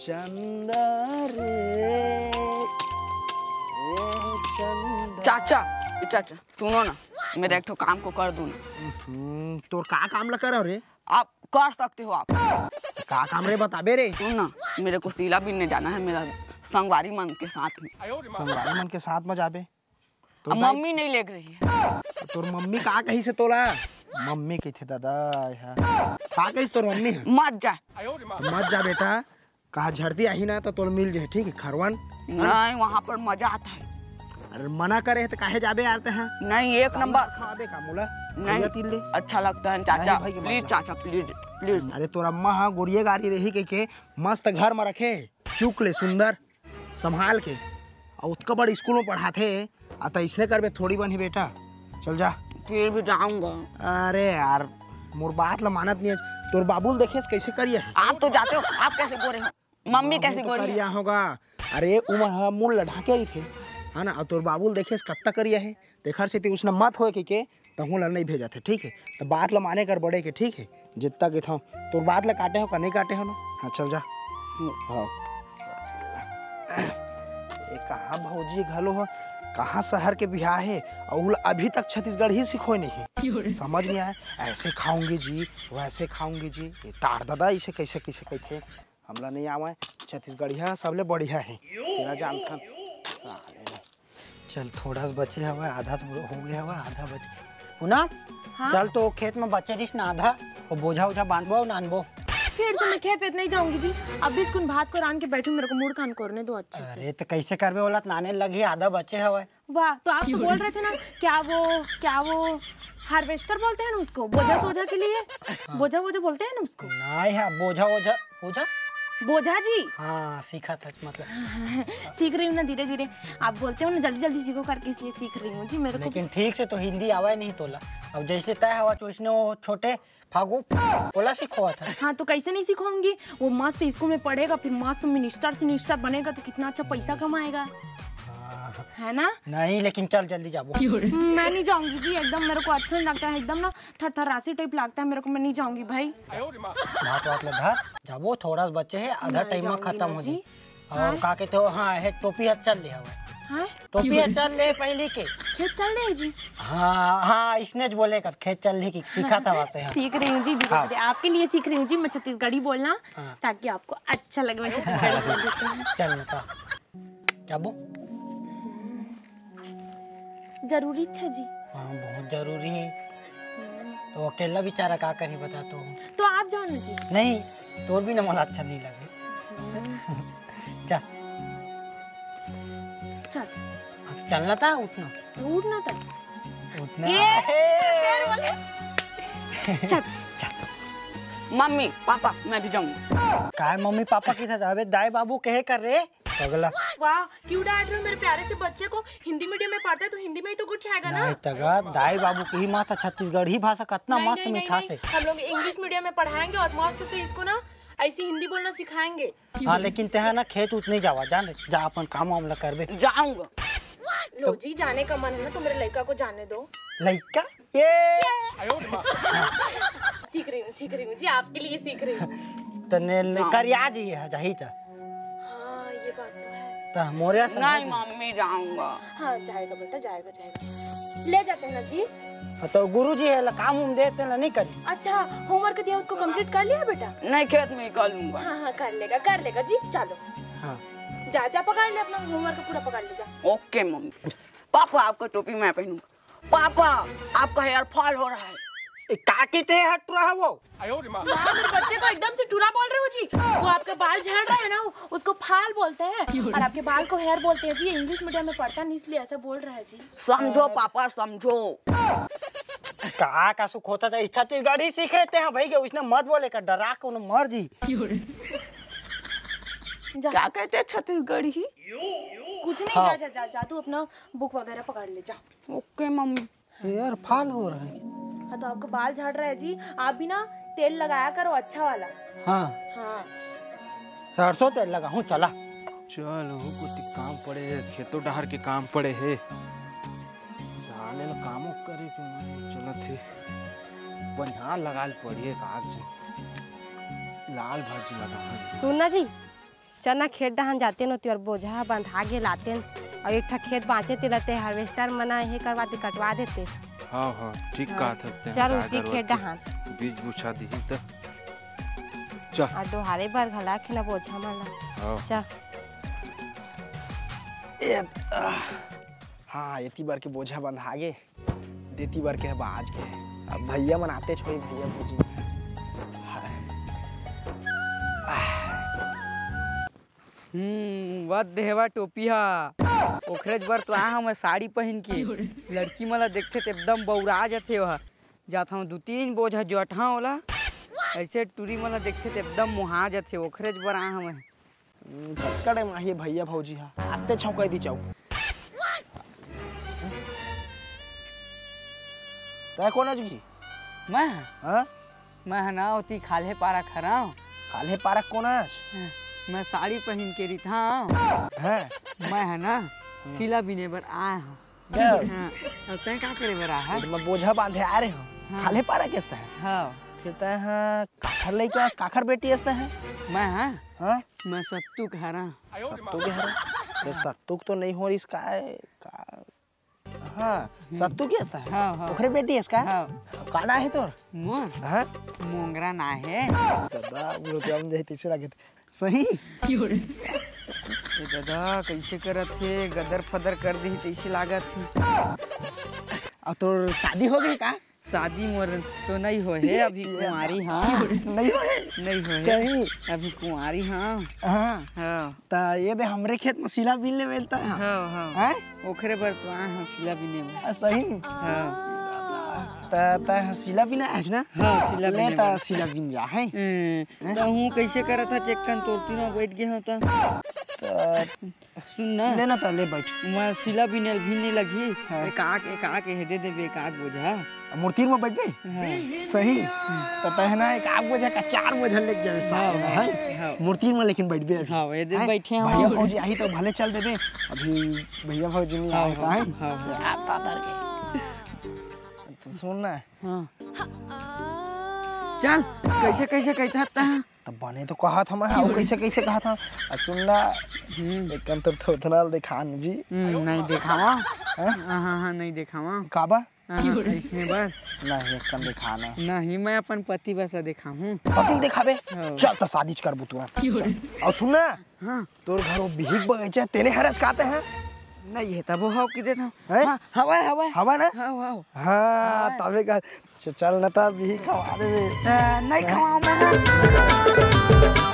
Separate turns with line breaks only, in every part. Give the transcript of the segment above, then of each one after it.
चंदा रे चंदा।
चाचा चाचा सुनो ना, मेरे एक ठो काम को कर दो ना।
तो का काम ला करो रे?
आप कर सकते हो आप।
का काम रे बताबे रे?
सुन ना, मेरे को सीला बिनने जाना है मेरा संगवारी मन के साथ में।
संगवारी मन के साथ में जाबे?
तो मम्मी नहीं ले रही है।
तोर मम्मी का कही से तोला? मम्मी कही थे दादा का कही तोर मम्मी है?
मत जा
मत जा बेटा, कहा झड़ती आई ना तो तोर मिल जाए ठीक है खरवन।
नहीं, वहाँ पर मजा आता है।
अरे मना करे तो काहे जाबे आते हैं?
नहीं, एक नंबर
खाबे का मुला
नहीं अच्छा लगता है चाचा। प्लीज चाचा प्लीज प्लीज।
अरे तोर अम्मा हाँ गुड़िया गाड़ी रही के मस्त घर में रखे चुक ले सुंदर संभाल के और उत्का बड़ स्कूल में पढ़ाते आता इसने करबे थोड़ी बनी बेटा। चल जा।
फिर भी जाऊंगा।
अरे यार मोर बात ला मानत नहीं है। तोर बाबूल देखे कैसे करिए?
आप तो जाते हो, आप कैसे गोरे हो? मम्मी कैसे गोरी
करिया होगा? अरे उमर मूल ढाके रही थे है ना, और तोर बाबूल देखे कत्ता करिया है देखर से उसने मत हो के तहूँ ला नहीं भेजा थे ठीक है। तो बात ला माने कर बड़े के ठीक है, जितना के था तोर बात ला काटे हो का नहीं काटे हो ना। हाँ चल जा। हाँ कहाँ भौजी घलो हो, कहाँ शहर के बिहार है और अभी तक छत्तीसगढ़ ही सिखो नहीं समझ नहीं आया। ऐसे खाऊंगी जी वैसे खाऊंगी जी, टार दादा इसे कैसे कैसे कहते हमला नहीं आवा। छत्तीसगढ़िया सबले बढ़िया है तेरा जानता। चल थोड़ा सा बचे हवा, आधा तो हो गया हवा, आधा बचे पुना।
हाँ?
चल तो खेत में बचे रही ना आधा और बोझा उझा बांधबो नानबो।
फिर से मैं खेत वेत नहीं जाऊंगी जी, अभी इसको भात को रान के बैठू, मेरे को मूड कान करने दो अच्छे से।
अरे तो कैसे करबे बोला नाने लगी आधा बचे हवा।
वाह, तो आप तो बोल रहे थे ना क्या वो हार्वेस्टर बोलते हैं ना उसको, बोझा सोझा के लिए बोझा बोलते हैं ना उसको।
नहीं है बोझा ओझा बोझा
बोझा जी।
हाँ सीखा था मतलब
सीख रही हूँ ना धीरे धीरे। आप बोलते हो ना जल्दी जल्दी सीखो करके, इसलिए सीख रही हूँ जी। मेरे को
लेकिन ठीक से तो हिंदी आवा नहीं तोला। अब जैसे तय हवा तो इसने वो छोटे फागू बोला सीखवा था।
हाँ तो कैसे नहीं सिखाऊंगी, वो मस्त स्कूल में पढ़ेगा, फिर मस्त मिनिस्टर बनेगा तो कितना अच्छा पैसा कमाएगा है ना।
नहीं लेकिन चल जल्दी जाओ।
मैं नहीं जाऊंगी जी, एकदम मेरे को अच्छा नहीं लगता है, एकदम ना थरथरासी टाइप लगता है मेरे को। मैं नहीं जाऊंगी भाई।
भात वात घर जाबो, थोड़ा सा बच्चे है, आधा टाइम खत्म हो जाए। और का कहते हो हाँ है टोपी है चल ले हवा, टोपी है चल ले पहले के
खेत चल रहे जी।
हाँ इसने बोले कर खेत चल ले की सीखा था बातें। हाँ।
सीख रही हूँ जी धीरे धीरे, आपके लिए सीख रही हूँ जी मैं छत्तीसगढ़ी बोलना। हाँ। ताकि आपको अच्छा लगे मैं छत्तीसगढ़ी बोल देती हूँ।
चल ना जाबो
जरूरी इच्छा जी।
हाँ बहुत जरूरी है। तो अकेला बेचारा का करी बता
तो आप जाओ ना जी।
नहीं तो भी ना मला अच्छा नहीं लगे। चल चल चलना था उठना
था
चल
मम्मी पापा मैं भी जाऊंगा।
काय मम्मी पापा की था अबे दाई बाबू कहे कर रे अगला।
वाह क्यों डांट रहे हो मेरे प्यारे से बच्चे को, हिंदी मीडियम में पढ़ता है तो हिंदी में ही तो कुछ आएगा ना।
नहीं तगा दाई बाबू की ही मस्त छत्तीसगढ़ी भाषा कितना मस्त मिठास है।
हम लोग इंग्लिश मीडियम में पढ़ाएंगे और मस्त से इसको ना ऐसी हिंदी बोलना सिखाएंगे।
हाँ लेकिन ते ना खेत उतने जावा जान जा अपन काम वाम करबे।
जाऊंगा।
लो जी जाने का मन है ना तो मेरे लड़का को जाने दो।
लड़का ये
सीख रही हूँ जी, आपके लिए सीख रही हूँ।
तने करिया जी है जाही ता।
हाँ ये बात तो है।
ता मोरिया से
नहीं मम्मी जाऊंगा।
हाँ जाएगा बेटा जाएगा। ले जाते हैं ना जी।
तो गुरुजी है काम उम देते ना नहीं करी।
अच्छा होमवर्क दिया उसको कंप्लीट कर लिया बेटा?
नहीं खेत में ही कर लूंगा।
हाँ कर लेगा जी। चलो
हाँ
जा पकड़ ले अपना होमवर्क पूरा पकड़ ले जा।
Okay mummy. पापा आपका टोपी मैं पहनूंगा। पापा आपका हेयर फॉल हो रहा है।
काकी ते हट रहा वो।
मेरे बच्चे को एकदम से टूरा बोल रहे हो जी। वो आपका बाल झड़ रहा है ना उसको फाल बोलते हैं और आपके बाल को हेयर बोलते हैं जी। इंग्लिश मीडियम में पढ़ता नहीं इसलिए ऐसा बोल रहा है जी।
समझो पापा समझो।
का सुख होता था छत्तीसगढ़ी सीख रहे हैं भाई उसने मत बोले का डरा को मर जी।
क्या कहते हैं छत्तीसगढ़ी?
कुछ नहीं। हाँ। जा तू अपना बुक वगैरह पकड़ ले जा।
Okay mummy.
यार फाल हो रहा है।
हाँ तो आपको बाल झड़ रहा है जी, आप भी ना तेल लगाया करो अच्छा वाला।
हाँ सरसों तेल लगा हूँ चला।
चलो कुछ काम पड़े है, खेतों डहर के काम पड़े है, जाने ला कामों करे चलत है। बढ़िया लगा पड़िए कागज लाल भाजी लगा।
सुनना जी चना खेत डहान जाते न और बोझा बंधा के लाते और एक ठा खेत बाँचे तिलते हार्वेस्टर मना ये करवा दे कटवा देते।
हाँ हाँ ठीक कहा सकते हैं।
चल उसी खेत डहान
बीज बुछा दी तो चल
आ दोहारे बार घला के ना बोझा मला
हाँ
चल।
हाँ इतनी बार के बोझा बंधा गे देती बार के बाज के अब भैया मनाते छोड़ी भैया भौजी
वत देहवा टोपी हा ओखरेज बर तो आ हम साड़ी पहन के लड़की मला देखते तो एकदम बौरा जाते वह जाता हूँ 2-3 बोझा जोठा होला ऐसे टूरी मला देखते तो एकदम मुहा जाते ओखरेज बर आ हम
कड़े माहिए भैया भौजी हा आते छौका दी चाऊ तय कौन आज की
मैं
हाँ
मैं ना होती खाले पारा खरा
काले पारक कौन आज
मैं साड़ी पहन के रही था
है
मैं है ना सिला बिने बर आया हूँ
यार
हाँ अब तय क्या करे बर आया है
मैं बोझा बांधे आ रहे हो काले पारक कैसा है
हाँ
फिर तय हाँ काखर लेके काखर बेटी ऐसा है
मैं हाँ
हाँ
मैं सत्तू खा रहा
सत्तू के है सत्तू तो नहीं हो रही इसका है का हाँ सत्तू कैसा है
हाँ हाँ
ओखरे बेटी है इसका
हाँ
काना है तोर
मोर
हाँ
मोंगरा ना है
दादा वो तो हम जैसे तीसरा के सही
ए दादा कैसे करत है गदर फदर कर दी तैसे लागत है
अब तो शादी हो गई का
शादी मोर तो नहीं हो है अभी कुंवारी हाँ
नहीं हो है
नहीं हो है
सही
अभी कुंवारी हाँ
हाँ
हाँ
ता ये दे हमरे खेत में सिला बिल ले मिलता है
हाँ हाँ
हैं
ओखरे बर तो आ हम सिला बिने में
सही
हाँ
ता ता सिला बिना है ना
हाँ सिला
ले
बिने
ता
में।
सिला बिन जा है
तो हूँ कैसे करा था चेक कर तोड़ तीनों बैठ गए होता
ता
सुन ना
लेना ता ले बैठ
मैं सिला बिने भी नहीं लगी एक आक दे देबे एक आक बोझा
मूर्ति में बैठ गई सही तो पहना एक आग बोझा का 4 बोझा लेके जाए साथ में है मूर्ति में लेकिन बैठ गए
हाँ ये दे बैठे हैं
भैया भौजी आई तो भले चल देबे अभी भैया भौजी नहीं आए का है
हाँ
आता दर के तो सुन ना
हाँ चल कैसे कैसे कहता था
तो बने तो कहा था मैं हाँ कैसे कैसे कहा था सुनना एकदम तो उतना दिखान जी
नहीं देखावा हाँ हाँ नहीं देखावा
काबा
इसने बार
नहीं एकदम दिखाना
नहीं मैं अपन पति बस दिखाऊं
पति दिखाबे
हाँ।
चल तो शादी कर बु तुरंत और सुनना
हाँ
तोर घरों बिहिक बगीचा तेने हरस काते हैं
नहीं है तब वो हाउ किदे था
हैं?
हाँ, हवा हवा
हवा ना
हाँ वाह
हाँ तबे का चल ना ता बिहिक खवा देबे
नहीं खावा मैं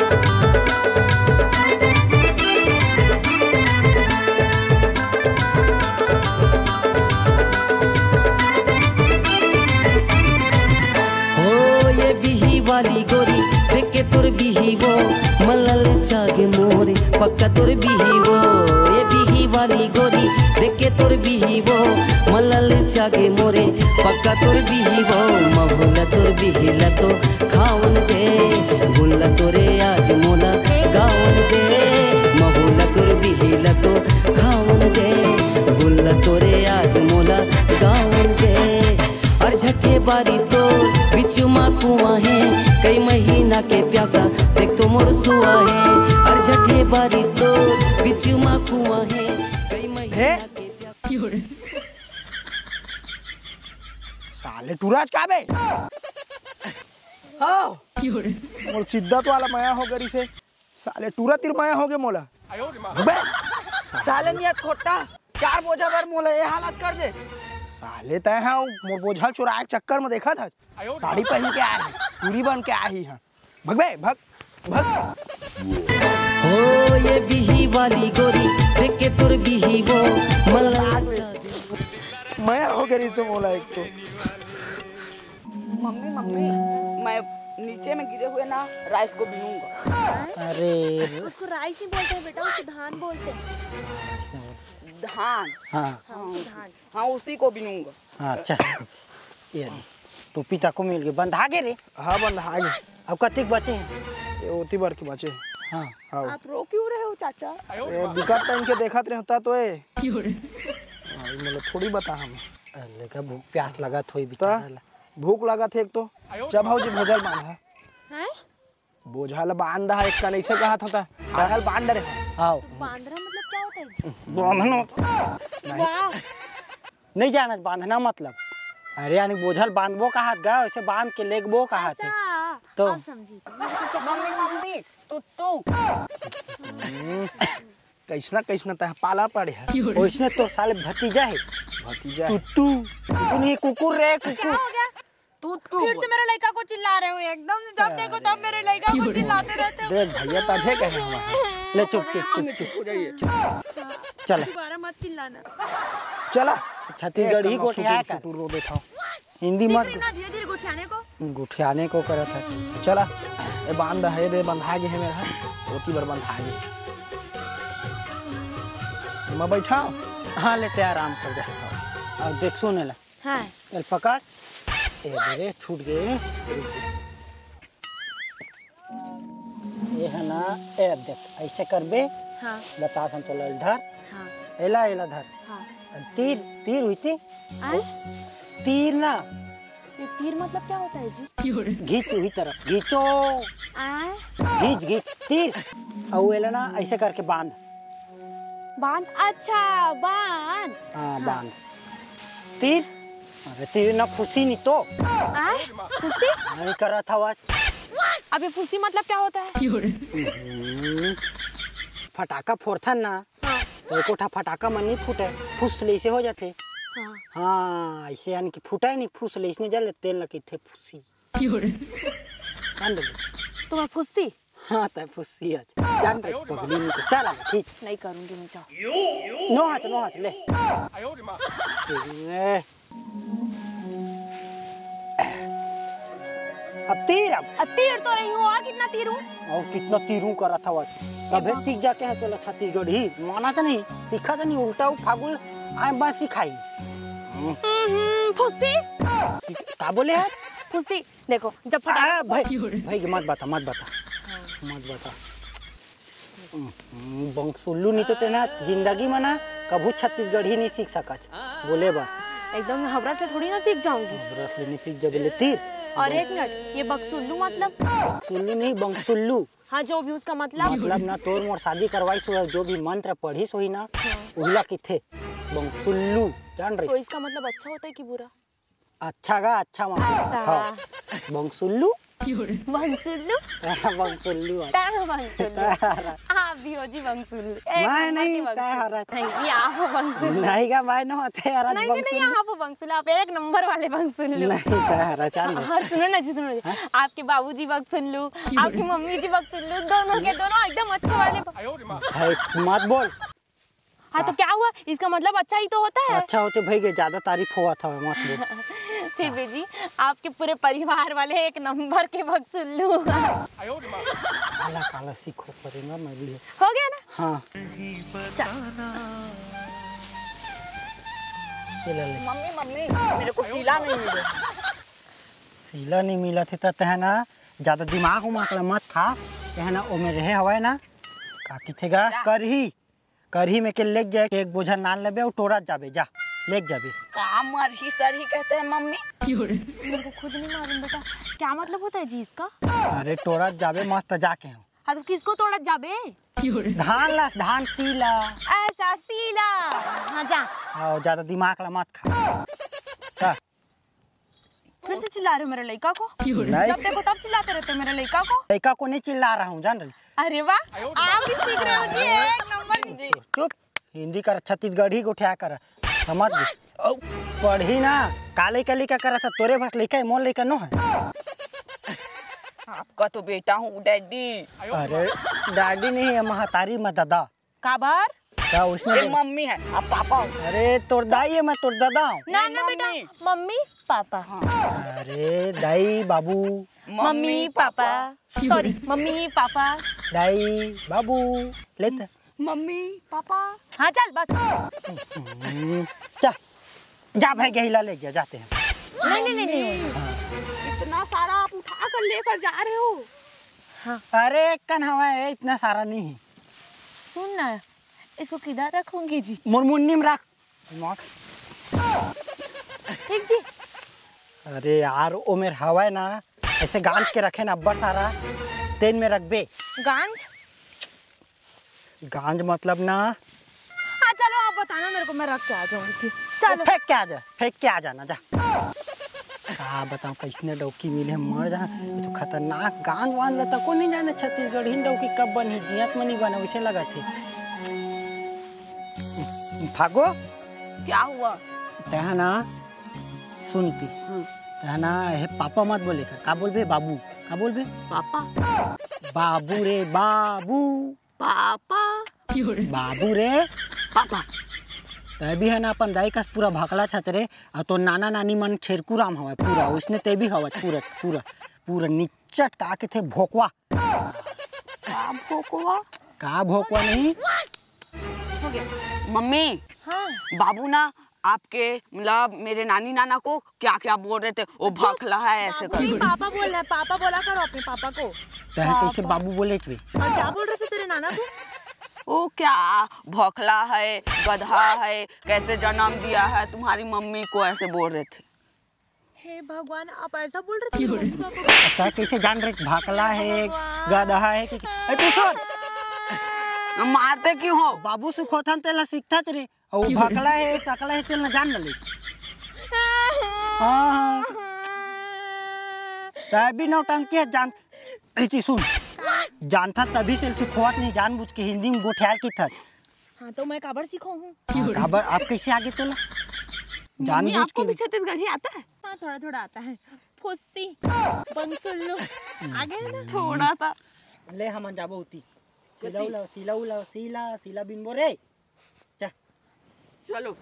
वाली गोरी देख के तोर बिही वो मलल जागे मोरे पक्का तोर बिही वो ये बिही वाली गोरी देख के तोर बिही वो मलल जागे मोरे पक्का तोर बिही वो महुला तोर बिही ला तो खावन दे गुल्ला तोरे आज मोला गावन दे महुला तोर बिही ला तो खावन दे गुल्ला तोरे आज मोला गावन दे और झटे बारी तो बिचुमा कुआं है कई महीना के प्यासा देख तो मोर सुआ है और झटे बारी तो बिचुमा कुआं है कई महीना के प्यासा
साले टूराज का बे
हाँ
मोर सिद्धार्थ वाला माया हो गरी से साले टूरा तिर माया हो गए मोला बे
साले नियत खोटा 4 बोझा बार मोला ये हालत कर दे
साले तय है मोर बोझल चुराए के चक्कर में देखा था साड़ी पहन के आए हैं पूरी बन के आई है भग बे भग भग
हो ये बिही वाली गोरी देख के तोर बिही वो मल्ला
माया हो गरी से मोला एक तो
मम्मी मम्मी मैं नीचे में गिरे हुए ना राइस को बीनूंगा
अरे
उसको राइस नहीं बोलते हैं बेटा, उसको धान बोलते हैं।
धान
हाँ
हाँ उसको धान।
हाँ उसी को बीनूंगा
अच्छा ये तो पिता को मिल गए बंधा गे रे
हाँ बंधा गए
अब कतिक बचे हैं
ये ओती बार के बचे
हाँ
हाँ
आप रो क्यों रहे हो चाचा
ये विकट टाइम के देखत रहे होता तो ये मतलब थोड़ी बता हम
लेका भूख प्यास लगा थोड़ी
ता
बेचारा ला।
भूख लगा थे एक तो जब भाव जी भोजल मांगा
हैं?
बोझा ला बांधा है इसका नहीं से कहा था आगल बांध रहे
आओ
बांधना मतलब क्या होता है जी?
बांधना
वाह
नहीं जाना बांधना मतलब अरे यानी बोझल बांधबो कहा गया वैसे बांध के लेगबो कहा थे तो
अब समझी
कैसना कैसना तह पाला पड़े है
वैसने तो साले भतीजा है
भतीजा
तू नहीं कुकुर रे कुकुर
फिर से मेरे लड़का को चिल्ला रहे हो एकदम से, जब देखो तब मेरे लड़का को चिल्लाते रहते हो।
देख भैया तभे कहे हम
ले चुप चुप चुप चुप चल
दोबारा मत चिल्लाना।
चला
छत्तीसगढ़ ही गोठिया कर
रो देता
हिंदी मत
धीरे धीरे गुठियाने को
गुठियाने को करा था
चला ए बांध है दे बंधा गे है मेरा ओती बार बंधा गे मैं बैठा
हाँ लेते आराम कर जा अब देख सुने ला
हाँ
चल पकड़ ए मेरे छूट गए ये है ना ए देख ऐसे करबे
हाँ
बता हम तो धर
हाँ
एला एला धर
हाँ।
तीर तीर हुई थी
आए?
तीर ना
ये तीर मतलब क्या होता है जी?
घींच हुई तरफ घींचो
आए?
घींच घींच तीर और एला ना ऐसे करके बांध
बांध अच्छा बांध
हाँ बांध तीर अरे तीर ना फुसी नहीं तो
आए? फुसी?
नहीं कर रहा था आवाज
अब ये फुसी मतलब क्या होता है?
फटाका फोड़थन ना
हाँ
तो एक कोठा फटाका मन नहीं फूटे फुस ले से हो जाते
हाँ
हाँ ऐसे यानी कि फूटा ही नहीं फुस ले इसने जले तेल लगी थे फुसी जान रही
तुम्हें फुसी?
हाँ तो फुसी आज जान रही पगली नहीं तो चल ठीक
नहीं करूंगी मैं, जाओ।
नो हाथ ले ए, अब तीर अब
तीर तो रही हूँ, और कितना तीर हूँ?
और कितना तीरू करा था आज कभी सीख जाके हैं तो छत्तीसगढ़ ही माना तो नहीं सीखा तो नहीं उल्टा फागुल आए बात सिखाई
फुसी?
का बोले यार
फुसी देखो जब फटाका
भाई भाई मत बता बंगसुल्लू नहीं तो तेना जिंदगी में ना कभू छत्तीसगढ़ ही नहीं सीख सकच बोले बार
एकदम हबरा से थोड़ी ना सीख जाऊंगी।
बरस ले नहीं सीख जब बोले तीर
और एक मिनट, ये बक्सुल्लू मतलब?
सुल्लू नहीं बंगसुल्लू
हाँ जो भी उसका मतलब
ना तोर मोर शादी करवाई सो जो भी मंत्र पढ़ी सो ही ना उहला की थे बंगसुल्लू जान
तो
रही
इसका मतलब अच्छा होता है कि बुरा?
अच्छा गा अच्छा मतलब हाँ बंगसुल्लू
बंगसुल्लू
बंगसुल्लू
आप भी हो जी बंगसुल्लू।
मैं नहीं तय हरा
ये आप हो बंगसुल्लू।
नहीं गा मैं न होते हरा
नहीं आप हो बंगसुल्लू, आप एक नंबर वाले बंगसुल्लू।
नहीं तय हरा चांद
और सुनो ना जी, सुनो जी, आपके बाबूजी बंगसुल्लू, आपकी मम्मी जी बंगसुल्लू, दोनों के दोनों एकदम अच्छे वाले।
भाई मत बोल
हाँ तो क्या हुआ, इसका मतलब अच्छा ही तो होता है।
अच्छा होते भाई के ज्यादा तारीफ हुआ था मत बोल
फिर भी जी आपके पूरे परिवार वाले एक नंबर के बंगसुल्लू।
काला काला सीखो पड़ेगा मैं भी
हो गया ना?
हाँ
मम्मी मेरे को सीला नहीं मिला।
सीला नहीं मिला थे तो है ना ज्यादा दिमाग उमाग मत खा है ना वो में रहे हवा ना का किथेगा करही में के लेक जाए एक बोझा नान लेबे और टोरा जाबे जा लेक जाबे
काम ही सर ही कहते हैं मम्मी। मेरे को खुद नहीं मालूम बेटा क्या मतलब होता है जी इसका।
अरे टोरा जाबे मस्त जाके हम
हाँ तो किसको तोड़ा जाबे?
धान सीला
ऐसा सीला। हाँ जा
और ज्यादा दिमाग ला मत खा
फिर से चिल्ला रहे हो मेरे लड़का को?
नहीं
जब देखो तब चिल्लाते रहते हो मेरे लड़का को।
लड़का को नहीं चिल्ला रहा हूँ जान रही।
अरे वाह आप भी सीख रहे हो जी, एक नंबर।
चुप हिंदी कर छत्तीसगढ़ी को उठा कर समझ गई पढ़ी ना काले का लिखा करा था तोरे पास लिखा है मोर लिखा नो है।
आपका तो बेटा हूँ डैडी।
अरे डैडी नहीं है महतारी में दादा
काबर
क्या उसने
मम्मी है आप पापा हो।
अरे तोर दाई है मैं तोर दादा हूँ।
ना ना बेटा मम्मी पापा।
अरे दाई बाबू
मम्मी पापा सॉरी मम्मी पापा
दाई बाबू लेते
मम्मी पापा। हाँ चल बस
जा जा भाई गहिला ले गया जाते हैं।
नहीं इतना सारा आप उठा कर लेकर जा रहे हो। हाँ
अरे कन हवा है इतना सारा नहीं है।
सुन ना इसको किधर रखूंगी जी?
मुरमुन्नी में रख
ठीक जी।
अरे यार ओ मेरे हवा है ना ऐसे गांठ के रखे ना अब्बा सारा तेन में रखबे।
गांज?
गांज मतलब ना।
हाँ चलो आप बताना मेरे को, मैं रख के आ जाऊंगी। चलो
फेंक के आ जाना जा। का बताऊं कैसने डौकी मिले मर जा। ये तो खतरनाक गांज वांज लता को नहीं जाने छत्तीसगढ़ हिन डौकी कब बनी जियत में नहीं बना वैसे लगा थे। भागो।
क्या हुआ?
तह ना सुन की तह ना हे पापा मत बोले का बोलबे बाबू का बोलबे
पापा?
बाबू रे बाबू।
पापा?
बाबू रे
पापा
तै भी है ना अपन दाई का पूरा भाकड़ा छचरे और तो नाना नानी मन छेरकू राम हवा पूरा उसने ते भी हवा पूरा पूरा पूरा निचट का के थे भोकवा। का भोकवा नहीं
हो गया।
मम्मी
हाँ
बाबू ना आपके मतलब मेरे नानी नाना को क्या क्या बोल रहे थे, वो भखला है ऐसे कर।
नहीं, पापा बोल रहा है, पापा बोला करो अपने पापा को।
तह कैसे बाबू बोले थे?
और क्या बोल रहे थे तेरे नाना को?
वो क्या भोखला है, गधा है, कैसे जन्म दिया है तुम्हारी मम्मी को, ऐसे बोल रहे थे।
हे भगवान, आप ऐसा बोल रहे थे?
तह कैसे जान रहे भाकला है गधा है कि तू छोड़
मारते क्यों हो?
बाबू से खोथन तेला सीखता रे और भाकला है सकला है तेल न जान ले। हां तह भी नौटंकी जान ऐसी सुन जानता तभी से खोत नहीं जानबूझ के हिंदी में गोठियाल की था।
हाँ तो मैं काबर सीखा हूँ।
काबर आप कैसे आगे तो जानबूझ
आपको
के
भी छत्तीसगढ़ी आता है?
हाँ थोड़ा थोड़ा आता है। फुस्सी बंसुल्लू आगे ना
थोड़ा सा।
ले हम जाबो उती सीला बिंबो रे
चलो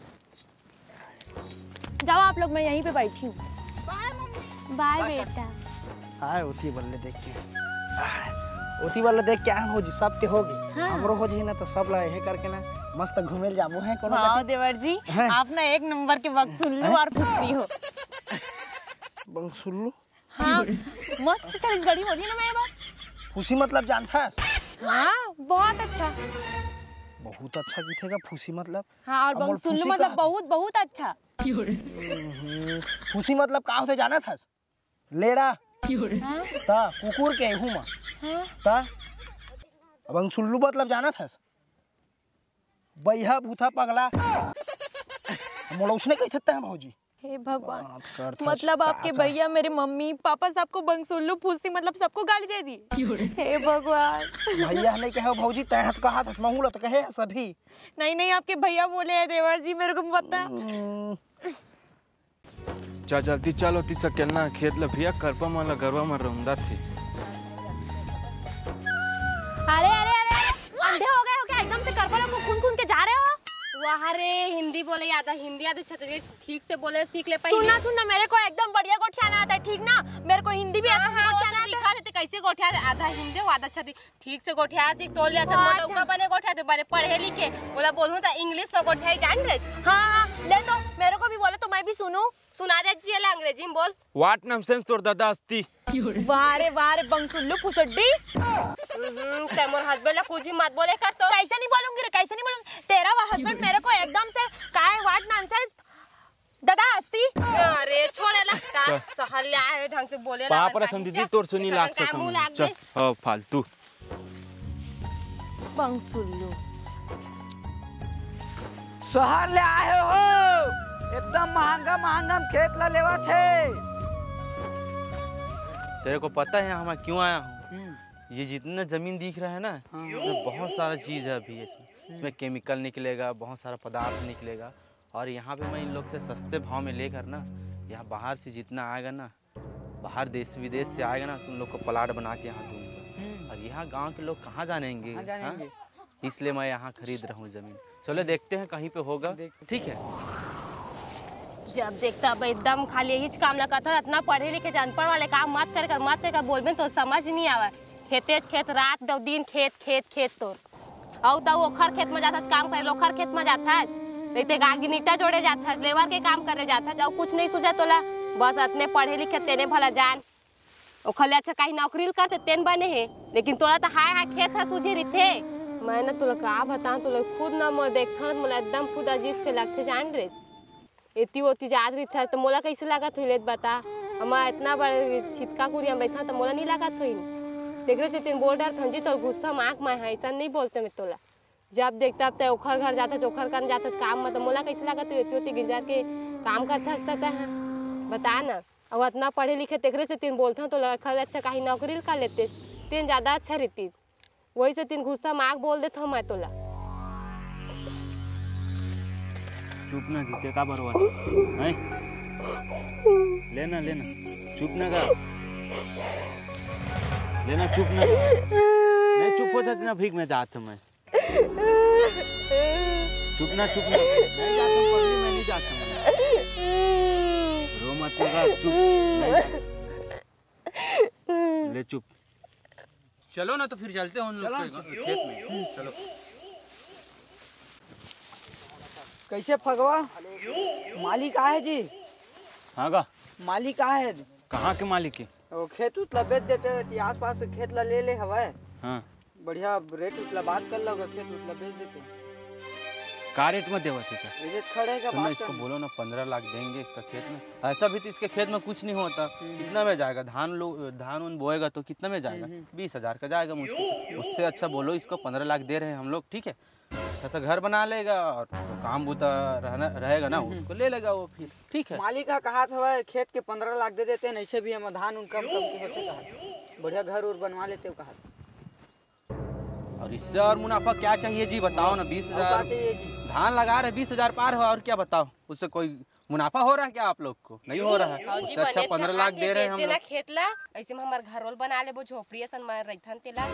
जाओ आप लोग, मैं यहीं पे बैठी हूँ। बाय बेटा।
आए उठी बल्ले देख के उठी बल्ले देख के हो जी सब के होगी।
हाँ।
हमरो हो जी ना तो सब ला यही करके ना मस्त घूमेल जाबो है कोनो
वाह देवर जी,
हैं?
आप ना एक नंबर के बकसुल्लू और फुस्सी हो।
बंसुल्लू
हाँ मस्त छत्तीसगढ़ी बोली ना मैं बात।
फूसी मतलब जानता?
हाँ बहुत अच्छा।
बहुत अच्छा दिखेगा फूसी मतलब।
हाँ और
अमोल
बंसुल्लू
फूसी
मतलब
का?
बहुत बहुत अच्छा।
फूसी मतलब का होते जाना था? लेड़ा
हाँ?
ता कुकुर के हुमा
हाँ?
ता बंसुल्लू मतलब जाना था? बैहा भूथा पगला मोला उसने कही था भौजी।
हे भगवान,
बात करता
मतलब
का
आपके
था?
भैया मेरे मम्मी पापा सबको बंसुल्लू फुस्सी मतलब सबको गाली दे दी। हे भगवान।
भैया नहीं कहे भौजी तय तो कहा था महूला तो कहे सभी।
नहीं नहीं आपके भैया बोले हैं देवर जी, मेरे को पता।
चल जल्दी चलो ती सकेलना खेत ल भैया करपा मन ल गरवा मन रौंदा थे।
अरे अरे अरे अंधे हो गए हो क्या? एकदम से करबला को खून खून के जा रहे हो?
वहाँ रे हिंदी बोले आता, हिंदी आते छत्तीसगढ़ी ठीक से बोले सीख ले पहले।
सुनना सुनना, मेरे को एकदम बढ़िया गोठियाना आता है, ठीक ना? मेरे को हिंदी भी अच्छा से गोठियाना आता है।
दिखा देते कैसे गोठिया आधा हिंदी आधा छत्ती ठीक से गोठिया सीख तोल लिया था। मोटा उका बने गोठिया दे बने पढ़े लिखे बोला बोलूं तो इंग्लिश में गोठिया जान रहे।
हाँ हाँ ले तो मेरे को भी बोले तो मैं भी सुनूं।
सुना दे जी ले अंग्रेजी में बोल।
व्हाट नॉनसेंस तोर दादा अस्ती।
वाह रे बंसुल्लू फुसड्डी।
ते मोर हस्बैंड ला कुछ भी मत बोले कर तो।
कैसे नहीं बोलूंगी रे, कैसे नहीं बोलूंगी? तेरा हस्बैंड मेरे को एकदम से काय व्हाट नॉनसेंस दादा हस्ती।
अरे छोड़े ला सहल ले आए ढंग से बोले ला।
पाप रथम दीदी तोर सुनी लाग सकम। चल ओ फालतू
बंसुल्लू
शहर ले आए हो, एकदम महंगा महंगा खेत ला लेवा थे।
तेरे को पता है यहाँ मैं क्यों आया हूँ? ये जितना जमीन दिख रहा है ना, इसमें बहुत सारा चीज़ है अभी। इसमें केमिकल निकलेगा, बहुत सारा पदार्थ निकलेगा, और यहाँ पे मैं इन लोग से सस्ते भाव में लेकर ना, यहाँ बाहर से जितना आएगा ना, बाहर देश विदेश से आएगा ना, तुम लोग को प्लाट बना के यहाँ दूंगा। और यहाँ गांव के लोग कहाँ जानेंगे? इसलिए मैं यहाँ खरीद रहा हूँ ज़मीन। चलो देखते हैं कहीं पे होगा, ठीक है?
जब देखता अब एकदम खाली यही काम लगा था। इतना पढ़े लिखे अनपढ़ वाले काम मत कर बोलबे तो समझ नहीं आवा। खेते खेत रात दो दिन खेत खेत खेत तोर और तो ओखर खेत में जाता काम करे, लोखर खेत में जाता रहते गागी नीटा जोड़े जाता, लेबर के काम करे जाता। जब कुछ नहीं सूझा तोला बस अपने पढ़े लिखे तेने भला जान ओखले अच्छा कहीं नौकरी करते तेन बने है। लेकिन तोला तो हाय हाय खेत है सूझे रहते। मैं ना तोला का बता तोला खुद ना मैं देखता मोला एकदम खुद अजीब से लगते जान रे। इतनी होती याद रही था तो मोला कैसे लगा तो बता। हमारा इतना बड़ा छिटका कुरिया बैठा तो मोला नहीं लगा तो तेरे से तीन बोल डर थंजी तो गुस्सा माक मैं है ऐसा नहीं बोलते मैं तोला जब देखता अब ओखर घर जाता ओखर कर जाता काम मतलब मोला कैसे लगा तो इतनी गिंजार के काम करता हंसता है बता ना और इतना पढ़े लिखे तेरे से तीन बोलता तो खर अच्छा कहीं नौकरी कर लेते तीन ज़्यादा अच्छा रहती वही से तीन गुस्सा माक बोल देता हूँ मैं तोला
चुप ना जीते का बरवा है लेना लेना चुप ना का लेना चुप ना नहीं चुप हो जाती ना भीख में जाता मैं चुप ना नहीं जाता पढ़ने मैं नहीं जाता रो मत चुप ले चुप चलो ना तो फिर चलते हैं उन लोग के खेत में चलो
कैसे फगवा मालिक आए जी
हाँ का
मालिक आए
कहाँ के मालिक है
वो खेत उत बेच देते आस पास खेत ला ले ले हवा
हाँ
बढ़िया रेट उतला बात कर लो खेत उतला बेच देते
का रेट में देवा थे
खड़े का बात
इसको बोलो ना 15 लाख देंगे इसका खेत में ऐसा भी तो इसके खेत में कुछ नहीं होता कितना में जाएगा धान उन बोएगा तो कितना में जाएगा 20,000 का जाएगा मुश्किल उससे अच्छा बोलो इसको 15 लाख दे रहे हैं हम लोग ठीक है अच्छा सा घर बना लेगा और तो काम बूता रहेगा ना उसको ले लेगा वो फिर ठीक है
मालिक का कहा था खेत के 15 लाख दे देते हैं ऐसे भी हम धान उन कम के होते कहा बढ़िया घर उर बनवा लेते हो कहा
और इससे और मुनाफा क्या चाहिए जी बताओ ना 20,000 धान लगा रहे 20,000 पार हो और क्या बताओ उससे कोई मुनाफा हो रहा है क्या आप लोग को नहीं हो रहा है उससे अच्छा 15 लाख दे रहे हैं हम लोग
खेत ला ऐसे में हमार घर बना ले वो झोपड़ी असन में रहिथन तेला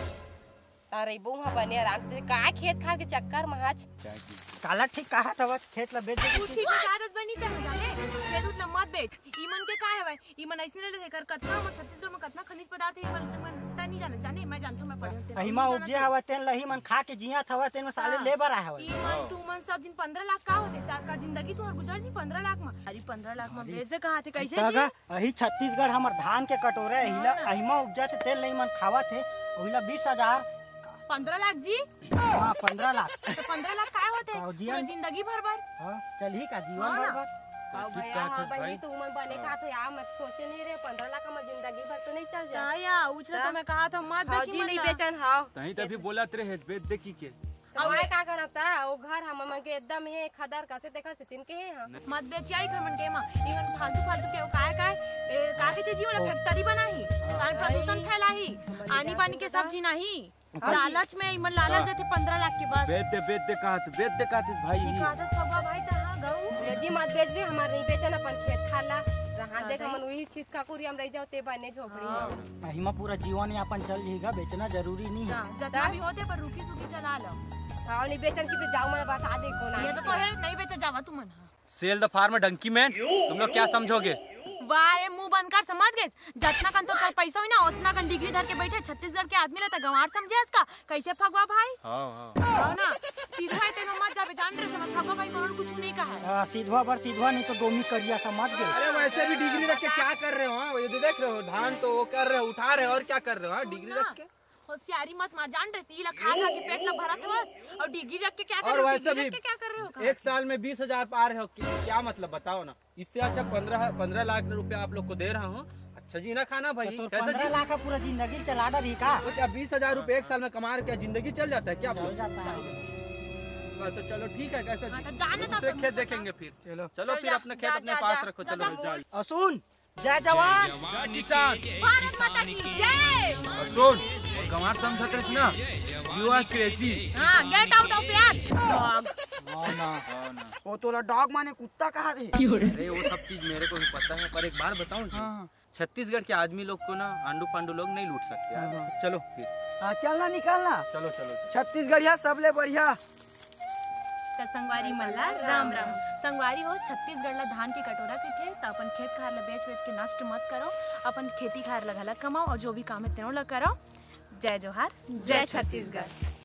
रेबो वहां बने आराम से का खेत खा के चक्कर महाज
काला ठीक कहा था खेत ला बेच दे
तू ठीक कागज बनी त जाने खेत उतना मत बेच ईमन के का है ईमन ऐसने ले कर कतना में छत्तीसगढ़ में कतना खनिज पदार्थ है ईमन ता नहीं जाने मैं जानता हूं मैं पढ़ते
अहिमा उपजे हवा तेन लही मन खा के जिया था तेन में साले लेबर आया हवा
ईमन तू मन सब दिन 15 लाख का होते तार का जिंदगी तो और गुजर जी 15 लाख में अरे 15 लाख में बेच दे कहा थे कैसे जी
अही छत्तीसगढ़ हमर धान के कटोरे अहिला अहिमा उपजा थे तेल नहीं मन खावा थे ओहिला 20,000
15 लाख जी
हां 15 लाख
तो 15 लाख काय होते पूरा जिंदगी भर
हां चल ही का जीवन भर
भैया हाँ भाई तू मन बने का था यार मैं सोचे नहीं रहे 15 लाख में जिंदगी भर तो नहीं चल जाए
या उछला तो मैं कहा था मत बेची
नहीं बेचन हां
तहीं तभी बोला तेरे हेड बेच दे की के
अब का करता वो घर हम मन के एकदम है खदर कैसे देखा से तिन के है
मत बेचियाई घर मन के मा इवन फालतू के काय का के जी वाला फैक्ट्री बनाही पानी प्रदूषण फैलाही आनी पानी के सब्जी नहीं लालच में इमन लालच देते 15 लाख के बस
बेच दे कहा थे भाई
फगवा भाई ता गऊ
जी मत बेच दे हमार नहीं बेचन अपन खेत खाला रहा देख हमन वही चीज का कुरी हम रह जाओ ते बने झोपड़ी
अहिमा पूरा जीवन यापन चल जाएगा बेचना जरूरी नहीं है
जितना भी होते पर रुकी सुकी चला लो
हां नहीं बेचन की पे जाओ मैं बता दे को ना
ये तो है नहीं बेचा जावा तू मन
sell the farm donkey man तुम लोग क्या समझोगे
वारे मुंह बंद कर समझ गए जितना कन तो कर पैसा हुई ना उतना कन डिग्री धर के बैठे छत्तीसगढ़ के आदमी रहता गंवार समझे इसका कैसे फगवा भाई हां ना सीधा है तेनो मत जाबे जान रे समझ फगवा भाई कोनो कुछ नहीं कहा है
सीधवा नहीं तो डोमी करिया समझ गए
अरे वैसे भी डिग्री रख के क्या कर रहे हो ये तो देख रहे हो धान तो वो कर रहे हो उठा रहे हो और क्या कर रहे हो डिग्री रख के
होशियारी मत मार जान रहे सीला खा के पेट ला भरा था बस और डिग्री रख के क्या कर रहे हो
वैसे भी
क्या कर रहे हो
एक साल में 20,000 पार है क्या मतलब बताओ ना इससे अच्छा 15 लाख रुपए आप लोग को दे रहा हूँ अच्छा जी ना खाना भाई
तो 15 लाख का पूरा जिंदगी चला रही का
तो क्या 20,000 रुपए एक साल में कमा क्या जिंदगी चल जाता है क्या
चल जाता है
तो चलो ठीक है कैसा
दूसरे
खेत देखेंगे फिर चलो फिर अपने खेत अपने पास रखो चलो
सुन जय जवान
किसान
भारत माता की जय
सुन गंवार समझत रही ना यू आर क्रेजी
हां गेट आउट ऑफ यार
डॉग वो तोला डॉग माने कुत्ता कहा थे
अरे वो सब चीज मेरे को भी पता है पर एक बार बताऊं छत्तीसगढ़ के आदमी लोग को ना आंडू पांडू लोग नहीं लूट सकते यार चलो फिर
चलना निकालना
चलो
छत्तीसगढ़िया सबले बढ़िया
संगवारी मल्ला राम राम संगवारी हो छत्तीसगढ़ ला धान के कटोरा के थे तो अपन खेत खार ला बेच के नष्ट मत करो अपन खेती खार ला घला कमाओ और जो भी काम है तेनो ला करो जय जोहार जय छत्तीसगढ़।